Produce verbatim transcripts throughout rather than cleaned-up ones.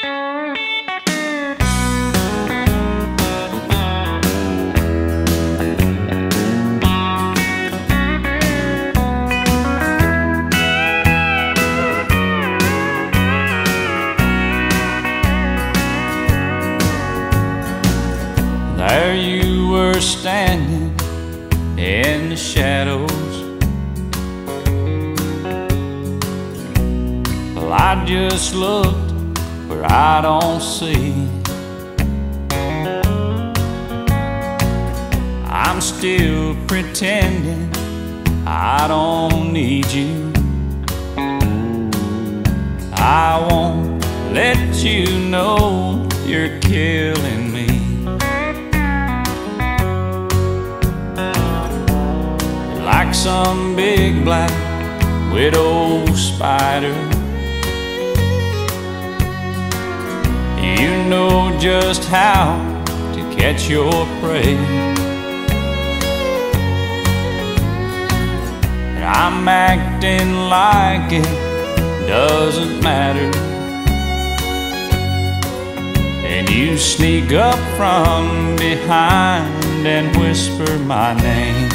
There you were standing in the shadows. Well, I just looked where I don't see. I'm still pretending I don't need you. I won't let you know you're killing me. Like some big black widow spider, you know just how to catch your prey. And I'm acting like it doesn't matter, and you sneak up from behind and whisper my name.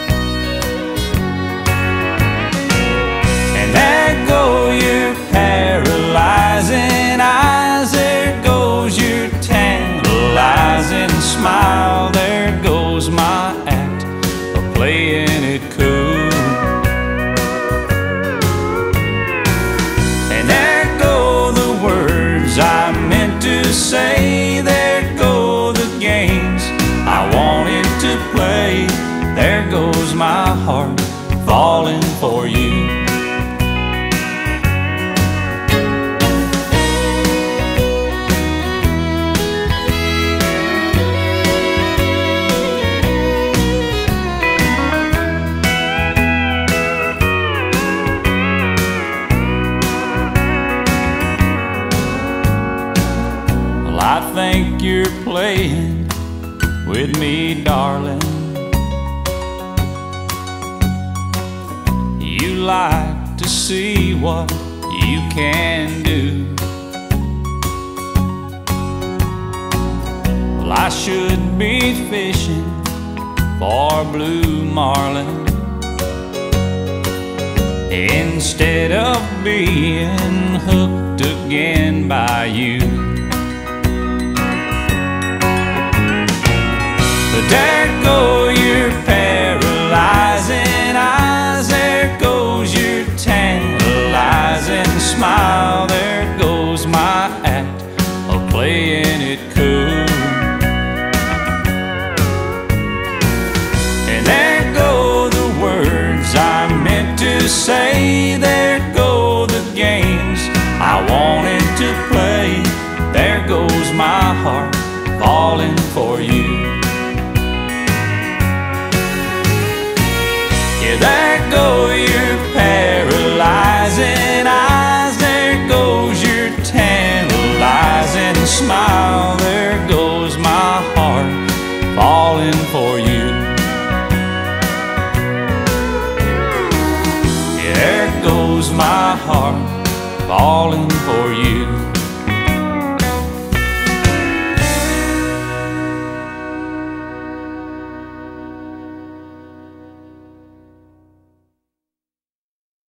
There go your paralyzing eyes, there goes your tantalizing smile, there goes my act of playing it cool. And there go the words I meant to say, there go the games I wanted to play, there goes my heart falling for you. I think you're playing with me, darling. You like to see what you can do. Well, I should be fishing for blue marlin instead of being hooked again by you. But there go your paralyzing eyes, there goes your tantalizing smile, there goes my act of playing it cool. And there go the words I meant to say, there go the games I wanted to play, there goes my heart falling for you. There go your paralyzing eyes, there goes your tantalizing smile, there goes my heart falling for you. There goes my heart falling for you.